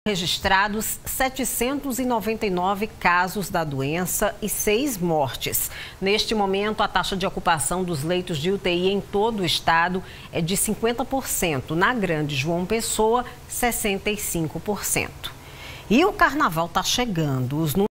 Registrados 799 casos da doença e 6 mortes. Neste momento, a taxa de ocupação dos leitos de UTI em todo o estado é de 50%. Na Grande João Pessoa, 65%. E o carnaval está chegando. Os